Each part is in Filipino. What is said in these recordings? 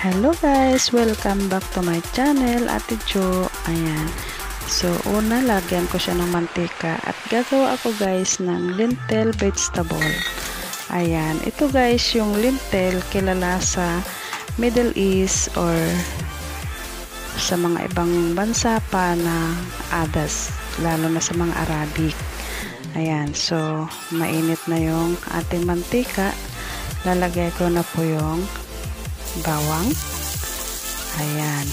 Hello guys! Welcome back to my channel, Ate Jo. Ayan. So, una, lagyan ko siya ng mantika at gagawa ako guys ng lentil vegetable. Ayan. Ito guys, yung lentil kilala sa Middle East or sa mga ibang bansa pa na others, lalo na sa mga Arabic. Ayan. So, mainit na yung ating mantika. Lalagay ko na po yung bawang. Ayan.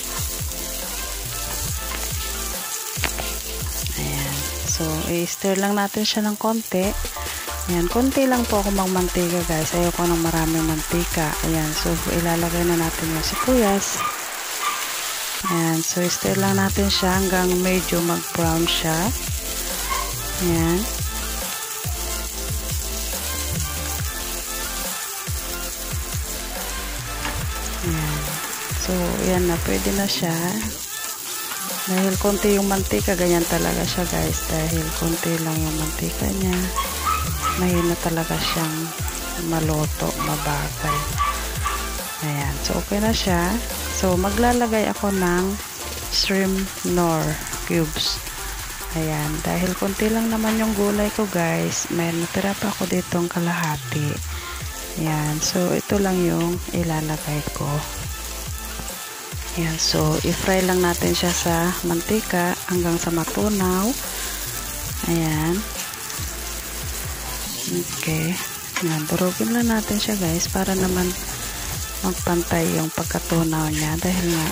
Ayan. So, i-stir lang natin siya ng konti. Ayan. Konti lang po ako magmantika guys. Ayoko ng maraming mantika. Ayan. So, ilalagay na natin yung sibuyas. Ayan. So, i-stir lang natin siya hanggang medyo mag-brown siya. Ayan. Ayan. So, yan na. Pwede na siya. Dahil konti yung mantika, ganyan talaga siya guys. Dahil konti lang yung mantika niya. Mahina talaga siyang maluto, mabagal. Ayan. So, okay na siya. So, maglalagay ako ng shrimp nor cubes. Ayan. Dahil konti lang naman yung gulay ko guys. May natira pa ako ditong kalahati. Ayan. So, ito lang yung ilalagay ko. Ayan. So, i-fry lang natin siya sa mantika hanggang sa matunaw. Ayan. Okay. Ayan. Durugin lang natin siya guys para naman magpantay yung pagkatunaw niya. Dahil nga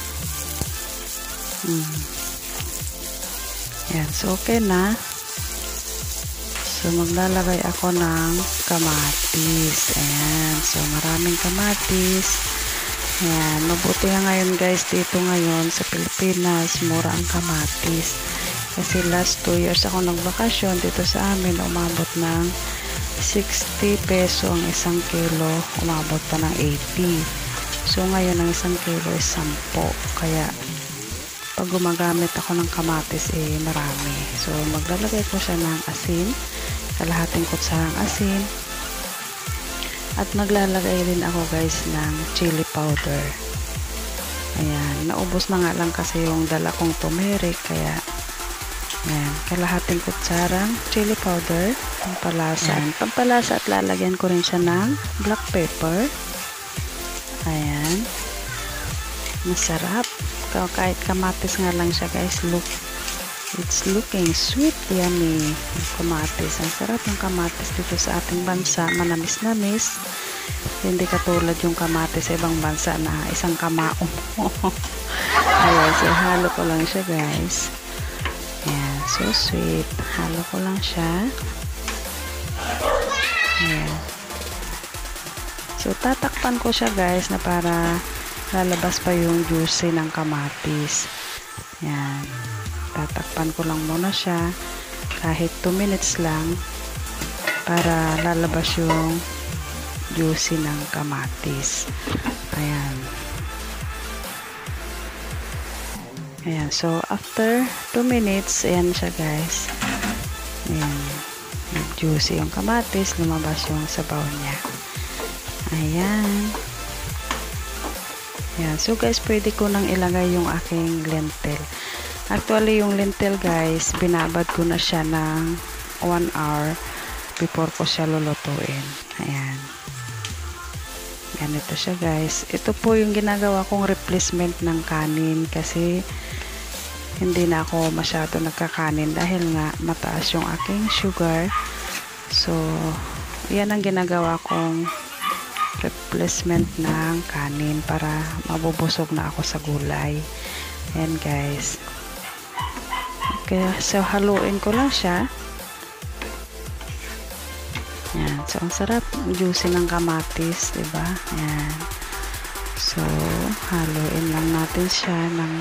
ayan. So, okay na. So, maglalagay ako ng kamatis. Ayan. So, maraming kamatis. Ayan. Mabuti nga ngayon guys, dito ngayon sa Pilipinas, mura ang kamatis. Kasi last 2 years ako nagbakasyon dito sa amin, umabot ng 60 peso ang 1 kilo. Umabot pa ng 80. So, ngayon ang 1 kilo is 10. Kaya, pag gumagamit ako ng kamatis, marami. So, maglalagay ko siya ng asin. Kalahating kutsarang asin. At maglalagay din ako guys ng chili powder. Ayan. Naubos na nga lang kasi yung dala kong turmeric. Kaya, ayan. Kalahating kutsarang chili powder. Pampalasa. Ayan. Pampalasa at lalagyan ko rin siya ng black pepper. Ayan. Masarap. Kahit kamatis nga lang siya guys. Look. It's looking sweet, yummy. Kamatis. Ang sarap ng kamatis dito sa ating bansa. Manamis-namis. Hindi katulad yung kamatis sa ibang bansa na isang kamaong. Ayan. So, halo ko lang siya guys. Ayan. So sweet. Halo ko lang siya. Ayan. So, tatakpan ko siya guys na para lalabas pa yung juicy ng kamatis. Ayan. Tatakpan ko lang muna siya kahit 2 minutes lang para lalabas yung juicy ng kamatis. Ayan. Ayan. So, after 2 minutes, ayan siya guys. Ayan. Juicy yung kamatis. Lumabas yung sabaw niya. Ayan. Ayan. So, guys, pwede ko nang ilagay yung aking lentil. Actually, yung lentil guys, binabad ko na siya ng 1 hour before ko siya lulutuin. Ayan. Ganito siya guys. Ito po yung ginagawa kong replacement ng kanin kasi hindi na ako masyado nagkakanin dahil nga mataas yung aking sugar. So, yan ang ginagawa kong replacement ng kanin para mabubusog na ako sa gulay. Ayan guys. Okay, so haluin ko lang siya. Ayan. So, ang sarap. Juicy ng kamatis, diba? Ayan. So, haluin lang natin siya ng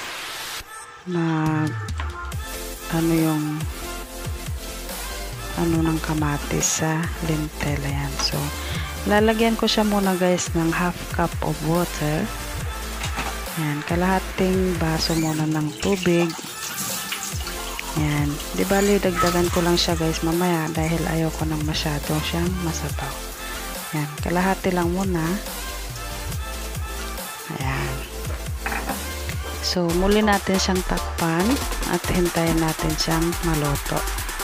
ng kamatis sa lentil. Ayan. So, lalagyan ko siya muna guys ng half cup of water. Ayan. Kalahating baso muna ng tubig. Ayan. Di bali, dagdagan ko lang siya guys mamaya dahil ayoko nang masyado siyang masabaw. Ayan. Kalahati lang muna. So, muli natin siyang takpan at hintayin natin siyang maluto.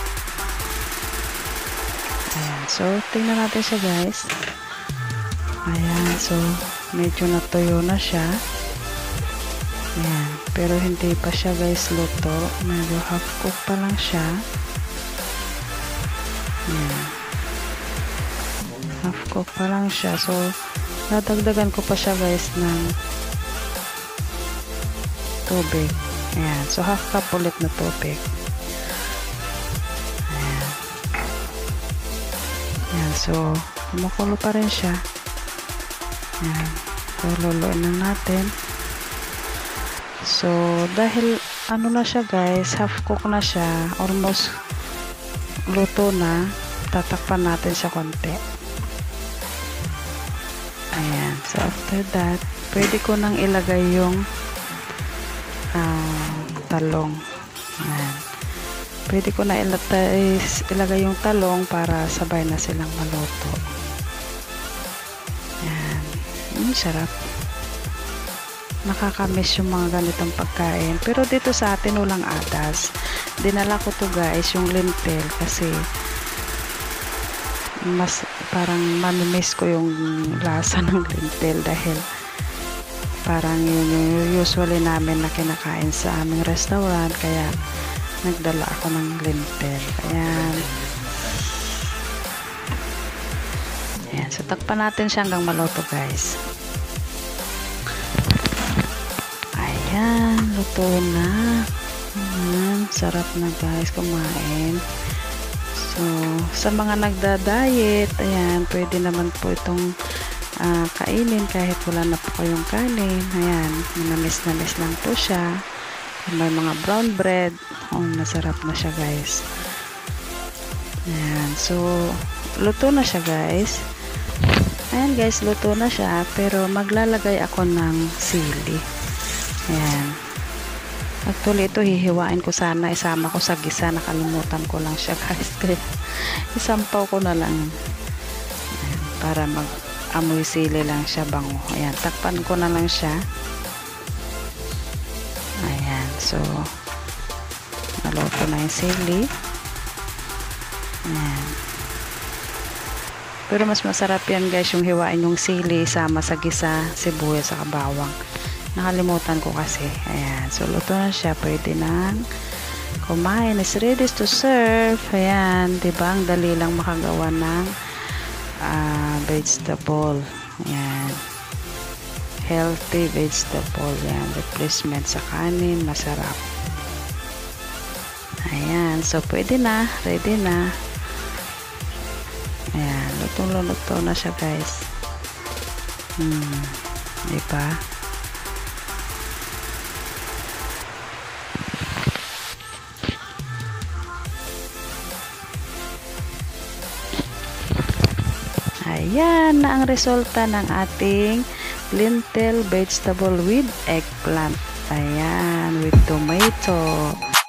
Ayan. So, tingnan natin siya guys. Ayan. So, medyo natuyo na siya. Ayan. Pero hindi pa siya guys luto. Medyo half cook pa lang siya. Ayan. Half cook pa lang siya. So, dadagdagan ko pa siya guys ng tubig. Ayan. So, half cup ulit na tubig. Ayan. Ayan. So, kumukulo pa rin siya. Ayan. So, luluin lang natin. So, dahil ano na siya guys, half cook na siya, almost luto na, tatakpan natin siya konti. Ayan. So, after that, pwede ko nang ilagay yung talong. Ayan. Pwede ko na ilagay yung talong para sabay na silang maluto. Ayan. Sarap. Nakakamiss yung mga ganitong pagkain. Pero dito sa atin walang adas. Dinala ko to guys, yung lentil, kasi mas parang mamimiss ko yung lasa ng lentil dahil parang yun yung usually namin na kinakain sa aming restaurant, kaya nagdala ako ng lentil. Ayan. Ayan. So, takpan natin siya hanggang maluto guys. Ayan. Luto na. Ayan. Sarap na guys kumain. So, sa mga nagda-diet, ayan, pwede naman po itong kainin kahit wala na po kayong kanin. Ayan, namis-namis lang po siya. May mga brown bread. Oh, masarap na siya guys. Ayan, so luto na siya guys. Ayan guys, luto na siya. Pero maglalagay ako ng sili. Ayan. Actually, ito hihiwain ko sana. Isama ko sa gisa. Nakalimutan ko lang siya guys. Kaya isampaw ko na lang. Ayan, para amoy sili lang siya, bango. Ayan, takpan ko na lang siya. Ayan, so naluto na yung sili. Ayan. Pero mas masarap yan guys, yung hiwain yung sili sama sa gisa, sibuyas sa bawang. Nakalimutan ko kasi. Ayan, so luto na siya. Pwede nang kumain. Is ready to serve. Ayan, diba? Ang dali lang makagawa ng vegetable. Ayan. Healthy vegetable. Ayan. Replacement sa kanin. Masarap. Ayan. So, pwede na. Ready na. Ayan. Lutong-luto na siya, guys. Diba? Ayan na ang resulta ng ating lentil vegetable with eggplant. Ayan, with tomato.